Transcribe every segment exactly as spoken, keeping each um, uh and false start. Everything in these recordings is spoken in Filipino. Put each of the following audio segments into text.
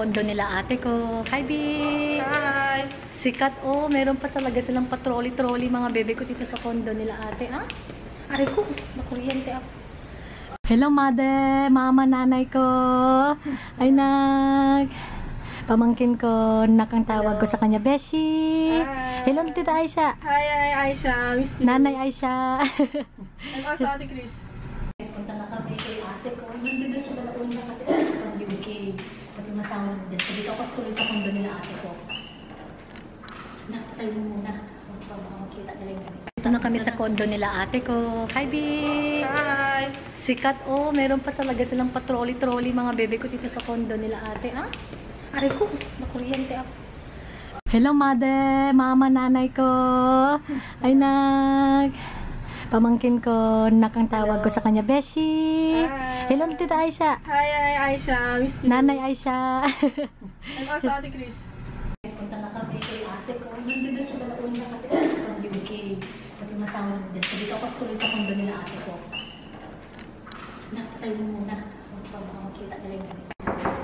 condo nila ate ko. Hi, B! Hi! Sikat, oh. Meron pa talaga silang patrolly-trolly mga bebe ko dito sa condo nila ate. Ah? Aray ko, nakuryente ako. Hello, mother! Mama, nanay ko! Ay, nag... Pamangkin ko, nak ang tawag ko sa kanya, Beshi! Hi. Hello, Tita Aisha! Hi, hi, Aisha! Miss you. Nanay Aisha! And also, Ate Chris. Punta na kami kay ate ko. Nandun na sa Balauna kasi from U K. Pati masama na din. So dito ako tuloy sa condo nila ate ko. Nakatay mo muna. Huwag pa baka makita nila yung ganito. Dito na kami sa condo nila ate ko. Hi, B! Hi! Sikat, oh. Meron pa talaga silang patrolly-trolly mga bebe ko dito sa condo nila ate. Ah? Aray ko, nakuryente ako. Hello, mother! Mama, nanay ko! Ay, nag... Pamangkin ko, nak ang tawag ko sa kanya, Beshi! Hi. Hello, Tita Aisha! Hi, hi, Aisha! Miss you. Nanay Aisha! And also, Ate Chris. Punta na kami kay ate ko. Nandun na sa Balauna kasi from U K. Pati masama na din. So dito ako tuloy sa condo nila ate ko. Nakatay mo muna. Huwag pa baka makita nila yung ganito.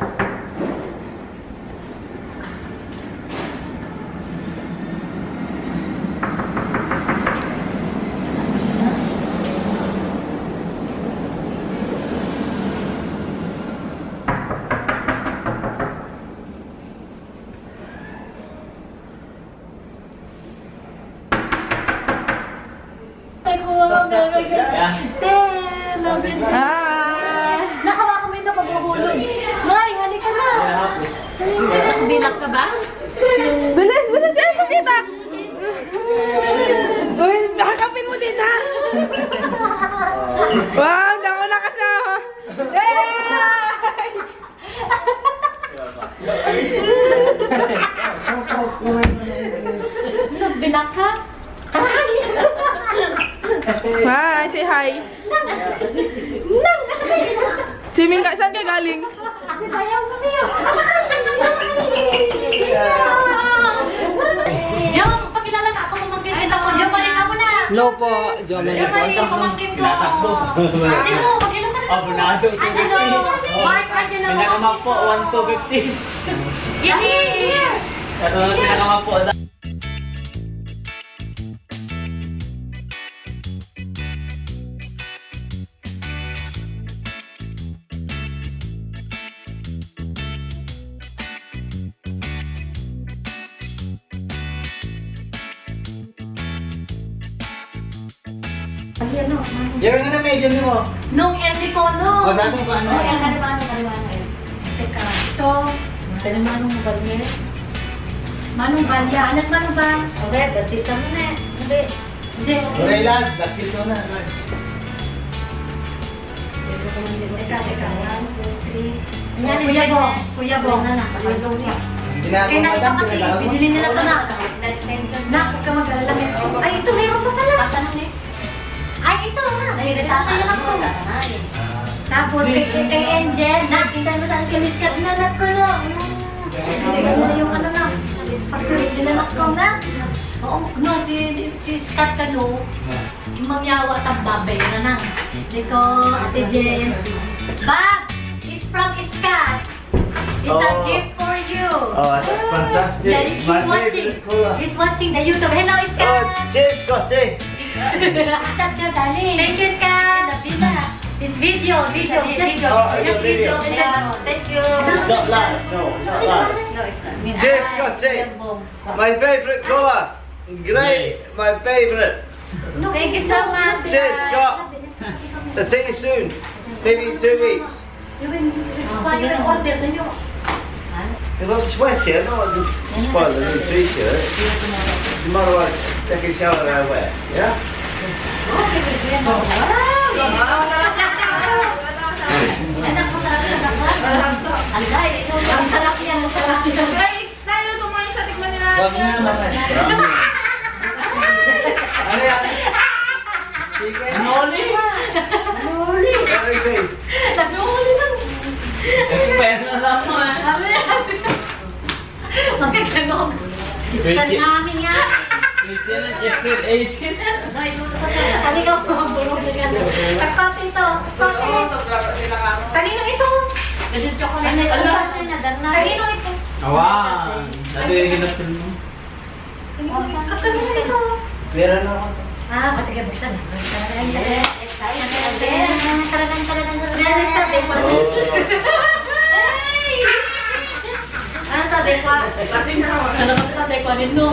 Hi! Nakawa kami na paghuhulog. Nay, halika na. Bilak ka ba? Bilis! Bilis! Yan! Pakita! Uy! Makakapin mo din, ha? Wow! Hindi ako nakasama! Yay! Bilak ka? Hi! Say hi! Si Mingka, saan ka galing? Bayaw kami yun. Jom, pakilala ka ako pamangkin kita ko. Jom, balik ka muna. No po, Jom. Jom, balik ka pamangkin ko. Angelo, pakilala ka na. Abonado. Angelo, Mark Angelo. Pinakamak po, one two fifty. Yan, here. Ito, pinakamak po. Ayan, no. Yung ano medyo mo? Nung Ellie ko, no. O, datong pa ano? Oh, yan, kalimano, kalimano. Teka, ito. Kalimanong balye. Manong balya. Anak manong ba? Okay, batista mo na. Hindi. Hindi. Turay lang, basket mo na. Teka, teka. One, two, three. Ayan, Kuya Bong. Kuya Bong. Kuya Bong niya. Kaya na ito kasi, binili nila ito na. Na, huwag ka mag-alala. Ay, ito, meron pa pala. Ay, ito na. Nahirita lang po. Tapos, kay, kay Angel, nakita mo saan kay Miss Kat na anak ko na. Hindi ka nila yung ano na. Pag-tuloy nila anak ko na. Oo, no, si, si Skat ka no. Imangyawa at babay na nang. Dito, Ate Jen. Bob, it's from Skat. It's a Oh. gift for you. Oh, that's fantastic. Yeah, he's My watching. favorite color. He's watching the YouTube. Hello, Skat. Oh, cheers, Scotty. Stop na, darling. Thank you, Skat. It's video, video, video. Oh, it's a video. Yeah, thank you. It's not live, no, not live. No, it's not. Cheers, Scotty. My favorite colour. Great, my favorite. No, thank you so much. Cheers, Scott. So see you soon. Maybe in two weeks. You will require an order na nyo. If I'm sweaty, I'm not going to spoil the new t-shirt. Tomorrow I take a shower and I wear. Yeah? Okay, good. Wow! Anak, masarap yung anak ko. Alay, masarap yan, masarap yan. Ay! Tayo tumayo sa tikman nila. Wag na naman. Ano yan? Chicken? Noli? Nahuli. Everything. Nahuli lang. Expert na lang mo eh. Magkaganog. Ispan namin nga. eighteen na April eighteen. Kami ka mga burong na gano'n. Pagpapin to. Pagpapin. Kanino ito? Kasi chocolate na ito. Kanino ito? Awan. Sabi yung ginapin mo. Kanino ito? Pera na ako. Ah, kasi buksan. Talagang talagang ano sabi ko? Kasi na, ano ka sa tayo ko din no?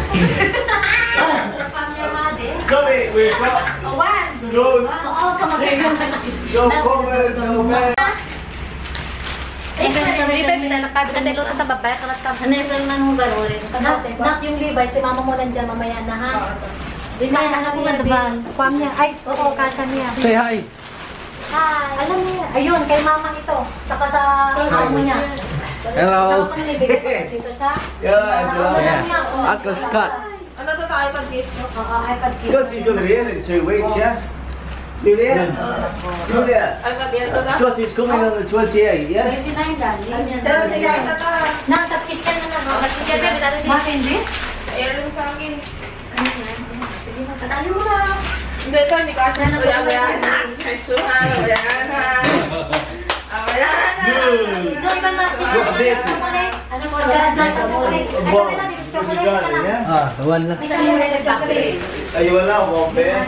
Sorry, we've got One. no, Oo, kamagay mo. no cover, no man. Eh, pero sabi ko nila, nakabit na sa babae, karat ka. Ano yung man mong garorin? Nak, yung Levi's, si mama mo nandiyan mamaya na ha? Hindi na, alam mo nga, diba? Kuwam niya. Ay, oo, kasa niya. Say hi. Hi. Alam niya. Ayun, kay mama ito. Saka sa amo niya. Hello. Saka pa nilibigay. Dito siya. Yeah, Amo lang niya. Uncle Scott. Ano to tayo pag kiss mo? Oo, iPad kids. Scotty's going to be in in two weeks, yeah? Julia? Julia? Ay, mag-yeso na. Scotty's coming on the twenty-eighth, yeah? twenty-nine, darling. Pero hindi ka isa to. Nasa kitchen na lang. Sa kitchen na lang. Bakit hindi? Airloom sa akin. Sige na, tatali mo na. Hindi ito, hindi ka siya. Uy, awayahan na. Ay, suhan, awayahan na. Awayahan na. Ito, iba na. Chocolate. Ano mo, dyan na chocolate. Ay, kami na, dito chocolate ka na. Yeah? Ah, wala. May sabi mo na chocolate. Are you allowed one beer?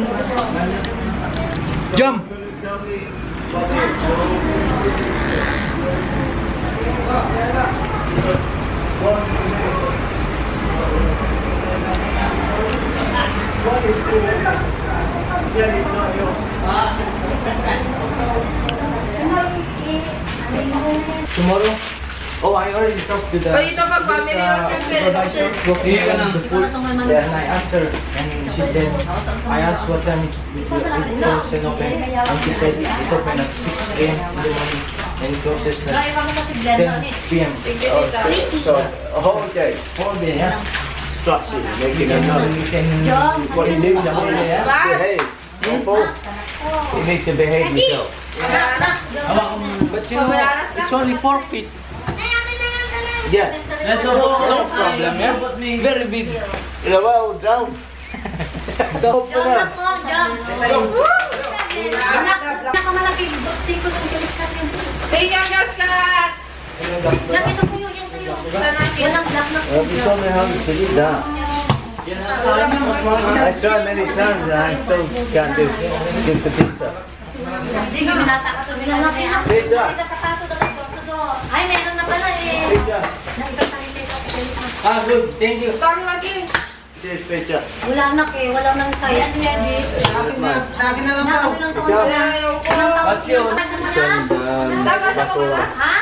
Jump. Tomorrow? Oh, I already talked to the Oy, ito pag family uh, mo siyempre. supervisor working on the food. And I asked her, and she said, I asked what time it it closes and open, and she said it open at six A M in the morning and it closes at ten P M Oh, so, a whole day. Whole day, yeah. Instruction, making a And note. you can What you need to whole day, yeah. behave. Simple. You need to behave yourself. But you know, it's only four feet. Yeah. That's no, no problem, yeah. Very big. Yeah, well done. Don't put Anak up. mo, John. Anak, pinakamalaki tingko ng kiliskat yun. Thank you, Uncle Scott. Nak, ito po yung yan sa'yo. Walang black na. Well, you told me how to do that. I tried many times and I still can't do give the pizza. Hindi ka binata ka sa binata. Pizza. Hindi ka sapato ka to. Ay, meron na pala eh. Pizza. Nakita tayo dito. Ah, good. Thank you. Tama lagi. Cheers, pizza. Wala anak eh. Wala nang size. Sa akin na, sa akin na lang Nak, po. ilang taon ka na? Ilang taon What's your- ka na? And, um, Tama sa mga. basura. Ha?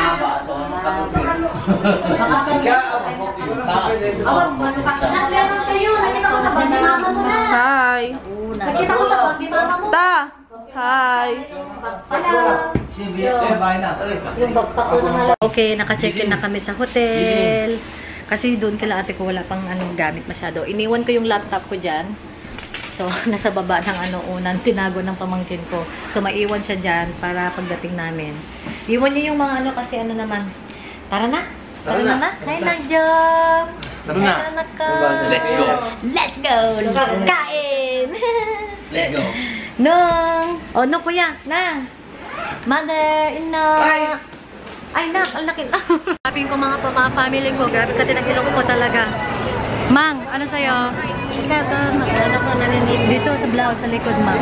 Awag, ano ka? Nak, meron kayo. Nakita ko sa bandi mama mo na. Hi. Nakita ko sa bandi mama mo. Ta. Hi. Pala. Yung bagpak ko na Okay, naka-check-in na kami sa hotel. Kasi doon kila ate ko wala pang anong gamit masyado. Iniwan ko yung laptop ko dyan. So, nasa baba ng ano unang tinago ng pamangkin ko. So, maiwan siya dyan para pagdating namin. Iwan niyo yung mga ano kasi ano naman. Tara na. Tara na na. Hi na, Jom. Tara na. Tara na ka. Let's go. Let's go. Kain. Let's go. Nong. Oh, no, kuya. Na. Mother, ina. Ay. Ay, nak, ang laki. Sabi ko mga pa, mga family ko, grabe ka tinang ilong ko talaga. Mang, ano sa'yo? Ikaw, ano ko naninig. Dito sa blouse, sa likod, Mang.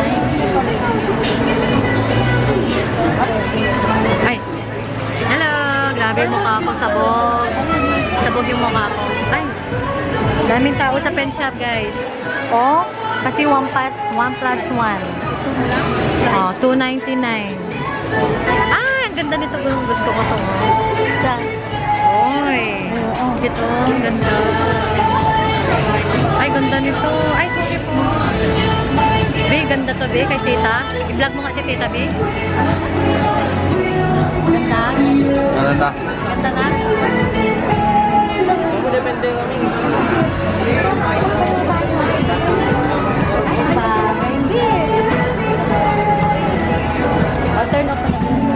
Ay. Hello, grabe yung mukha ko, sabog. Sabog yung mukha ko. Ay, daming tao sa pen shop, guys. Oh, kasi one plus one. Plus one. Oh, two ninety-nine. Ah, ang ganda nito. Gusto ko to. Diyan. Oy. Ito, ang ganda. Ay, ganda nito. Ay, sorry po. Be, ganda to, Be, kay tita. I-vlog mo nga si tita, Be. Ganda. Ano ta? Ganda na. Ako depende kami. Ay, Be. I'll turn off na.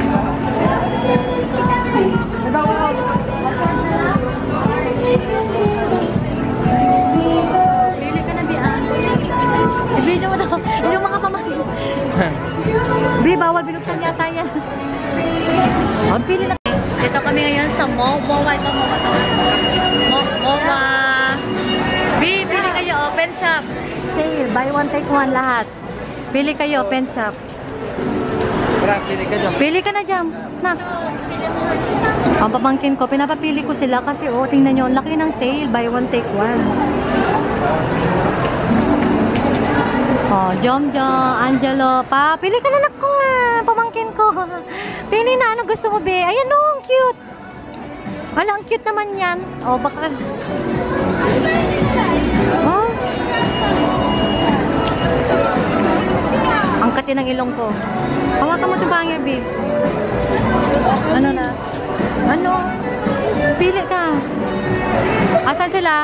Pili ka na, Bi. I-video mo daw. Yung mga pamangkin. Bi, bawal binuksan yata yan. Mo Moa. Bi, pili kayo, open shop. Sale, buy one take one lahat. Pili kayo, open shop. Pili ka dyan. Pili ka na dyan. Na. Ang pamangkin ko, pinapapili ko sila kasi oh, tingnan nyo, laki ng sale, buy one take one. Oh, Jom Jom, Angelo, pa, pili ka na nak ko ah, pamangkin ko. Pili na, ano gusto mo be? Ayan oh, ang cute. Wala, ang cute naman yan. Oh, baka... Oh. Ang kati ng ilong ko. Hawakan mo ito bangir, babe. Ano na? Ano? Pili ka. Asan sila?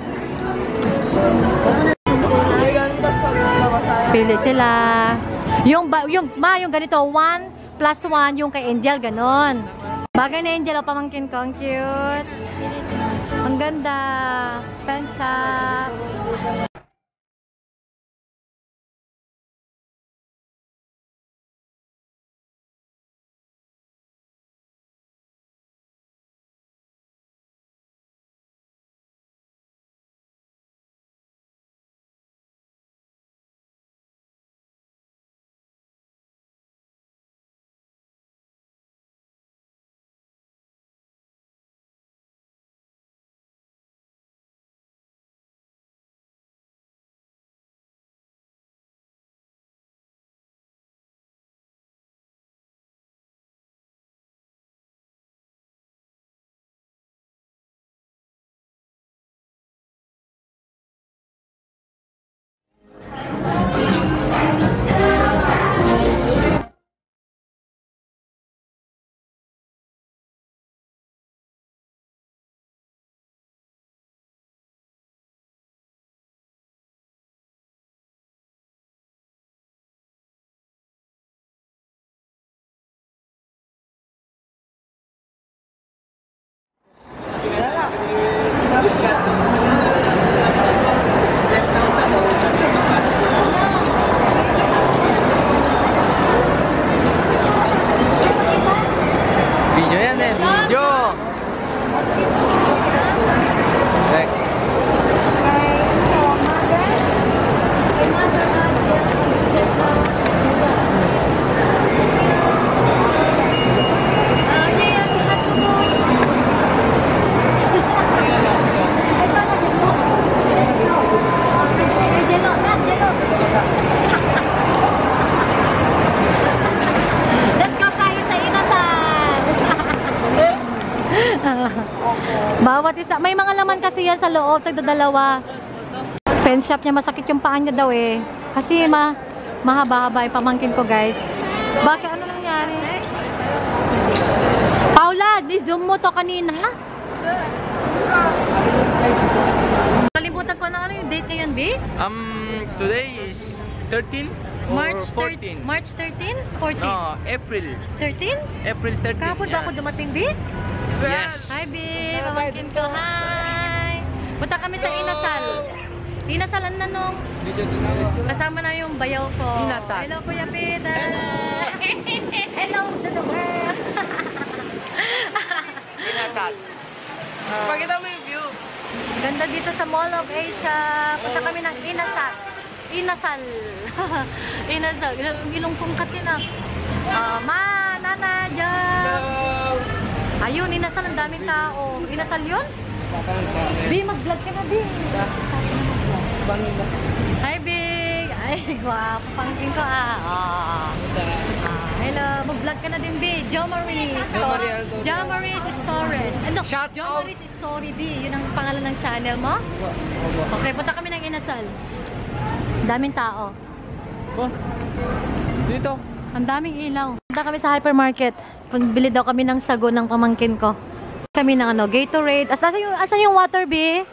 Pili sila. Yung, yung, ma, yung ganito, one plus one, yung kay Angel, ganon. Bagay na Angel, o pamangkin ko, ang cute. Ang ganda. Pen shop. Video yan eh, video! Bawat isa. May mga laman kasi yan sa loob. Tagdadalawa. Pen shop niya. Masakit yung paan niya daw eh. Kasi ma mahaba-haba yung pamangkin ko guys. Bakit? Ano nangyari? Paula, di-zoom mo to kanina. Kalimutan ko na ano yung date ngayon, B? Um, today is thirteen or March fourteen? thirteen. March thirteen? fourteen? No, April. thirteen? April thirteen. Kapod ba ako yes. dumating, B? Yes. Hi, B. Pamangkin ko. Hi. Punta kami sa Inasal. Inasal, ano nanong? Kasama na yung bayaw ko. Inasal. Hello, Kuya Peter. Hello to the world. Inasal. Pakita mo yung view. Ganda dito sa Mall of Asia. Punta kami ng Inasal. Inasal. Inasal. Ilong kong katina. Uh, ma, nana, dyan. Ayun, Inasal. Ang daming tao. Inasal yun? Bi, mag-vlog ka na, Bi. Hi, Big. Ay, guwapo. Pangkin ko, ah. Oh. Ah, hello. Mag-vlog ka na din, Bi. Jo Marie. Jo Marie Stories. Ano? Shout Jo out. Marie Story, Bi. Yun ang pangalan ng channel mo? Okay, punta kami ng Inasal. Daming tao. Oh, dito. Ang daming ilaw. Punta kami sa hypermarket. Bili daw kami ng sago ng pamangkin ko. Kami ng ano, Gatorade. Asa yung, asa yung water, B?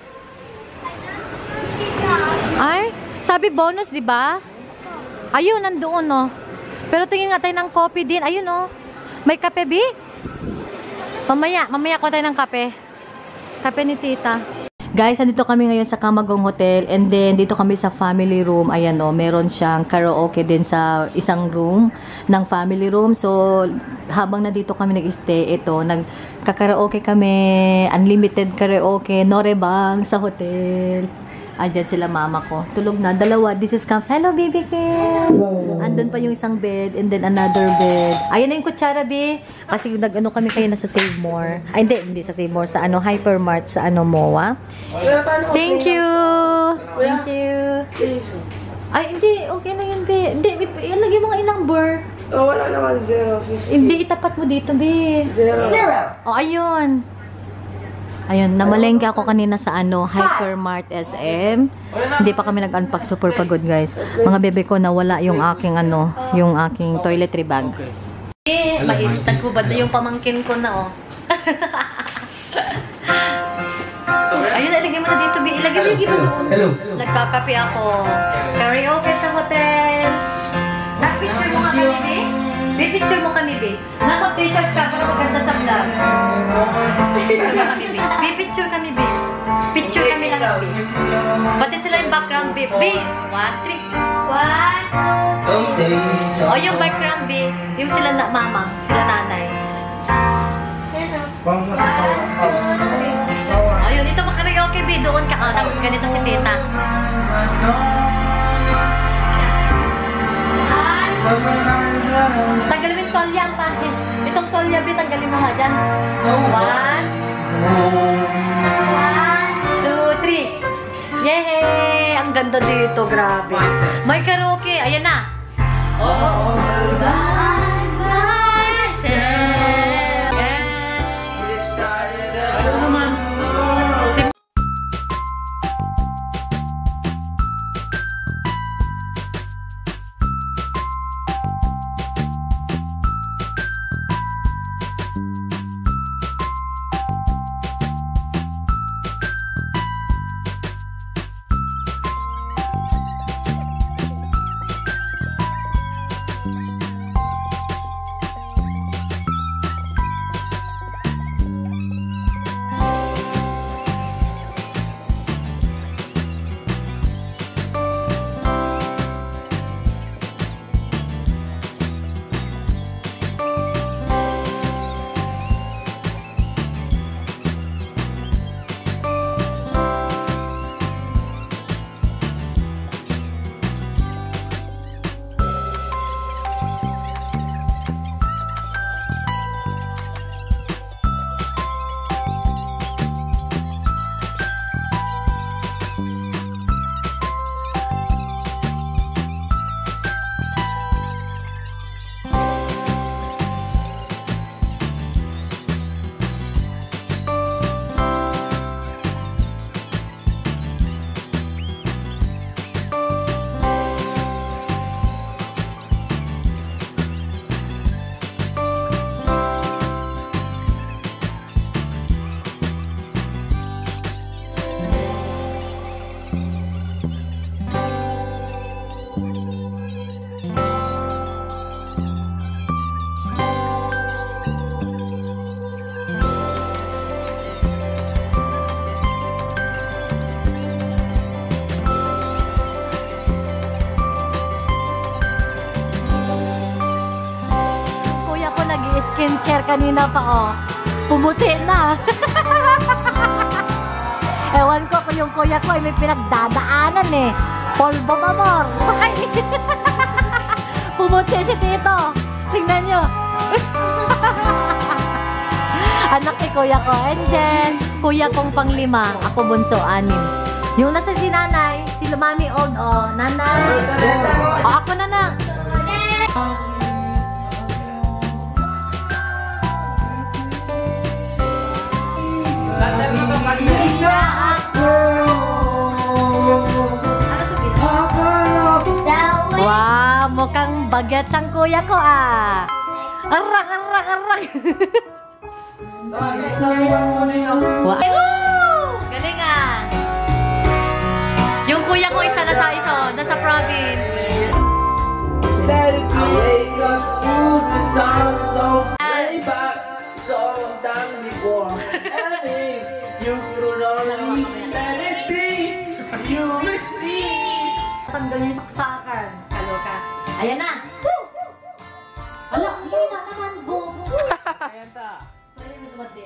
Ay, sabi bonus, di ba? Ayun, nandoon, no. Pero tingin nga tayo ng coffee din. Ayun, no. May kape, B? Mamaya, mamaya ko tayo ng kape. Kape ni tita. Guys, andito kami ngayon sa Camagong Hotel and then dito kami sa family room. Ayan o, meron siyang karaoke din sa isang room ng family room. So, habang nandito kami nag-stay, ito, nagkakaraoke kami, unlimited karaoke, no rebang sa hotel. Ayan sila mama ko. Tulog na. Dalawa. This is comes. Hello, baby Kim. Andun pa yung isang bed and then another bed. Ayan na yung kutsara, be. Kasi nag-ano kami kayo na sa Save More. Ay, hindi. Hindi sa Save More. Sa ano, Hypermart. Sa ano, M O A. Thank you. Thank you. Ay, hindi. Okay na yun, be. Hindi. Ilagay mo nga yung number. Oh, wala naman. Zero. Hindi. Itapat mo dito, be. Zero. Zero. O, ayun. Ayun, namalengke ako kanina sa ano, Hypermart S M. Hindi pa kami nag-unpack, super pagod guys. Mga bebe ko nawala yung aking ano, yung aking toiletry bag. Eh, ma-instag ko ba yung pamangkin ko na oh. Ayun, ilagay mo na dito, Bi. Ilagay mo dito doon. Hello. Nagkakape ako. Karaoke sa hotel. Na-picture mo kami, Bi? Bi-picture mo kami, Bi. Naka-t-shirt ka para maganda sa vlog. Picture ka kami, Bi. Bi-picture kami, Bi. Picture kami lang, Bi. Pati sila yung background, Bi. Bi! One, three. One, two, o, yung background, Bi. Yung sila na mama. Sila nanay. Ayun, ito makaraoke, Bi. Doon ka. Oh, tapos ganito si tita. Tanggalin mo yung tolya ang pangin. Itong tolya, Bi, tanggalin mo nga dyan. One. One, two, three. Yay! Ang ganda dito, grabe. May karaoke. Ayan na. Oh, by myself. Ano naman? Skincare kanina pa, oh. Pumuti na. Ewan ko kung yung kuya ko ay may pinagdadaanan eh. Polvo pa, mor. Pumuti si tito. Tingnan nyo. Anak ni kuya ko. And then, kuya kong panglima. Ako bunso, anim. Yung nasa si nanay, si mami old, oh. Nanay. Oh, ako na na. Wow, mukhang bagets ang kuya ko ah. Arak, arak, arak. Wow. Galing ah. Yung kuya ko isa na sa iso, nasa province. Let it wake up to the sound of playback. So long time before. And if you could sorry, let it be. You will see. Tanggal niyo yung saksakan. Kaloka. Ayan na! Woo! Ala, hindi na naman, bobo. Ayan ta. Pwede mo tumati.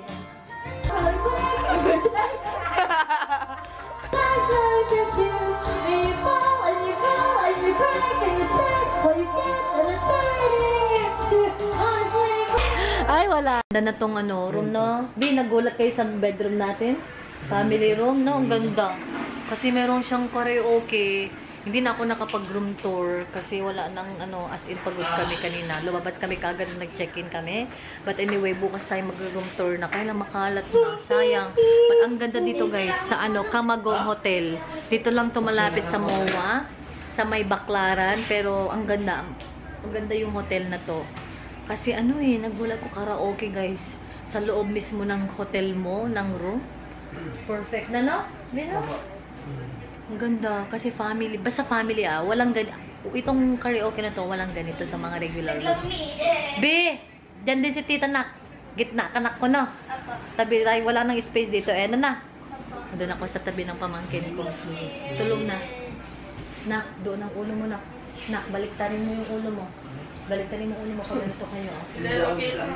Ay, wala. Ganda na tong ano, room, no? Di, nagulat kayo sa bedroom natin? Family room, no? Ang ganda. Kasi meron siyang karaoke. Hindi na ako nakapag-room tour kasi wala nang ano, as in pagod kami kanina. Lumabas kami kagad na nag-check-in kami. But anyway, bukas tayo mag-room tour na. Kaya lang makalat na. Sayang. But ang ganda dito guys, sa ano, Camagong Hotel. Dito lang tumalapit sa M O A, sa may Baclaran. Pero ang ganda. Ang ganda yung hotel na to. Kasi ano eh, nagulat ko karaoke guys. Sa loob mismo ng hotel mo, ng room. Perfect na, no? Bino? Ang ganda. Kasi family, basta family ah, walang ganito. Itong karaoke na to, walang ganito sa mga regular room. B! Diyan din si Tita Nak. Gitna, kanak ko na. Tabi tayo, wala nang space dito. Eh, ano na? Doon ako sa tabi ng pamangkin ko. Tulog na. Nak, doon ang ulo mo na. Nak, baliktarin mo yung ulo mo. Baliktarin mo yung ulo mo pag ganito kayo. Okay lang.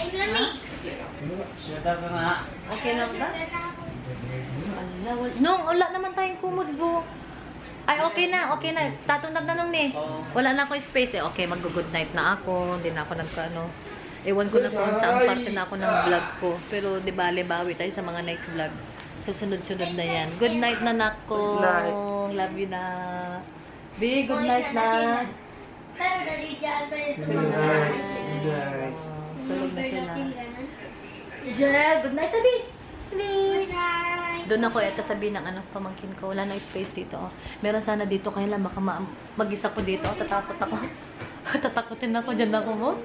Okay lang ba? Ala, wala. Nung, wala naman tayong kumod, bro. Ay, okay na, okay na. Tatunag na nung ni. Wala na akong space eh. Okay, mag-good night na ako. Hindi na ako nagka-ano. Ewan ko na kung saan parte na ako ng vlog ko. Pero, di ba, bawi tayo sa mga next vlog. Susunod-sunod na yan. Good night na, nako. Love you na. B, good night na. Pero dali dyan pa ito. Good night. Good night. Tulog na sila. Jel, good night, Tabi. Good night. Doon ako eh, tatabi ng ano, pamangkin ko. Wala na space dito. Oh. Meron sana dito kaya lang baka ma- mag-isa ko dito. Oh, tatakot ako. Tatakotin ako. Diyan ako mo.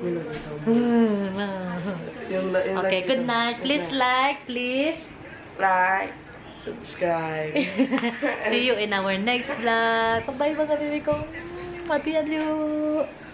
Okay, good night. Please like, please. Like, subscribe. See you in our next vlog. Bye-bye mga baby ko. Happy you.